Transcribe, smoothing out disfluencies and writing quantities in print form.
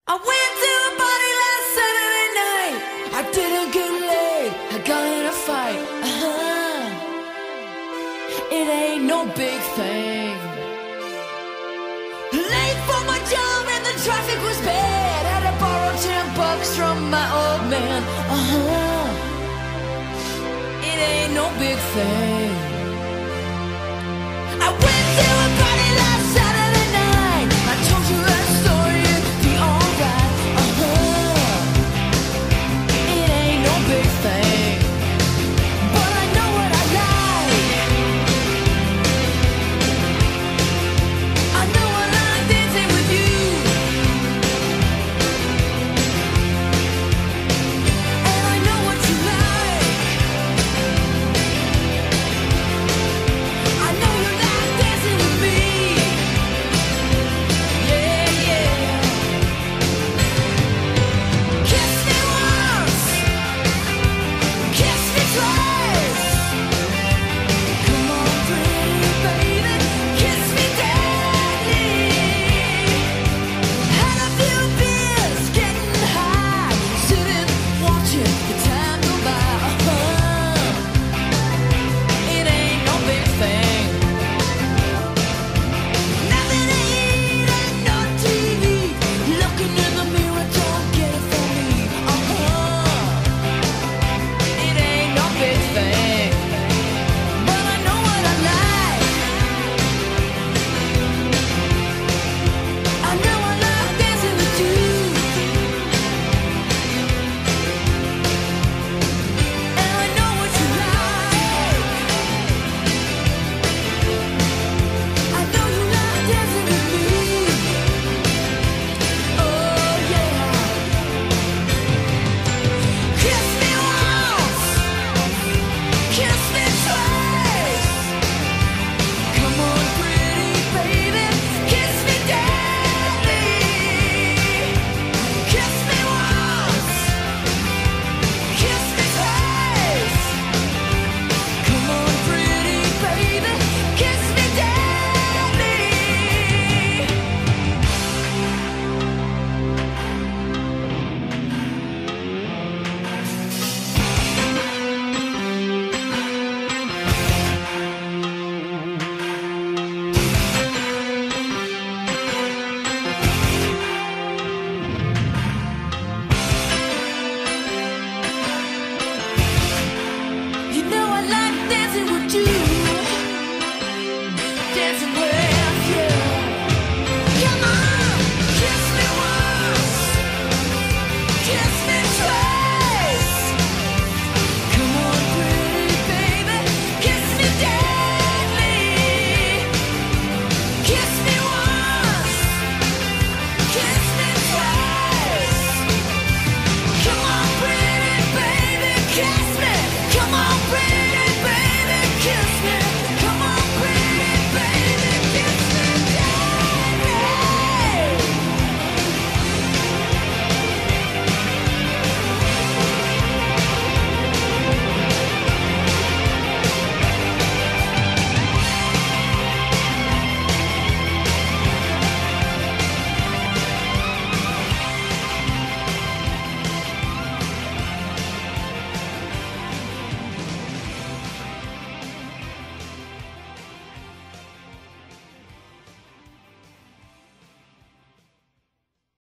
I went to a party last Saturday night. I didn't get laid, I got in a fight. It ain't no big thing. Late for my job and the traffic was bad. Had to borrow $10 from my old man. It ain't no big thing.